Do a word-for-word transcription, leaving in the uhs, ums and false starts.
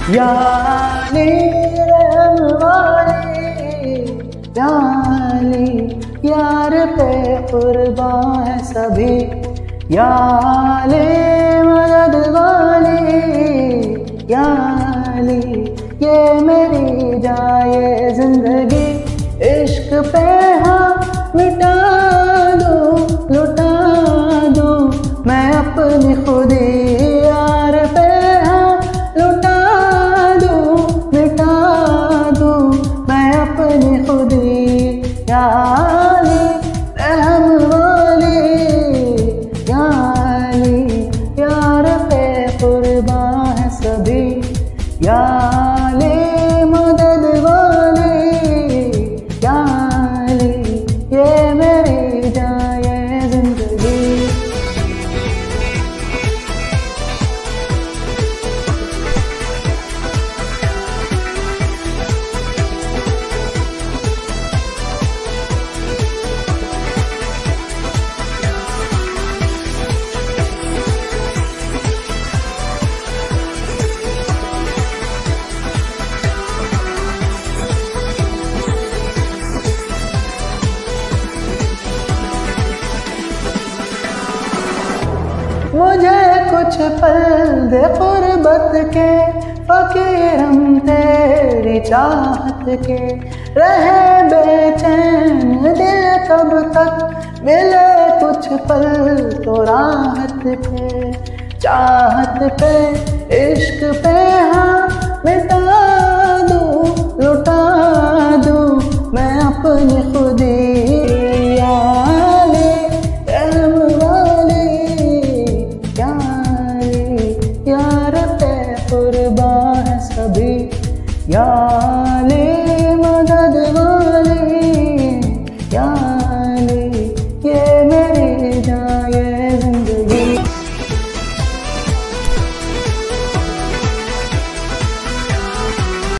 याली रहम वाली, याली यार पे कुर्बान है सभी, याली मदद वाली, याली ये मेरी जाए जिंदगी। इश्क पे हाँ मिटा दूं, लुटा दूं मैं अपनी खुदी, यार पे हाँ लुटा दूं, मिटा दूं मैं अपनी खुदी। याली रहम वाली, याली यार पे कुर्बान है सभी, याली मदद वाली, याली ये मेरी जाए जिंदगी। मुझे कुछ पल दे क़ुर्बत के, फ़कीर हम तेरी चाहत के, रहे बेचैन दिल कब तक, मिले कुछ पल तो राहत के। चाहत पे इश्क पे हाँ मिटा दूं, लुटा दूं मैं अपनी खुदी। यार पे कुर्बान है सभी, याली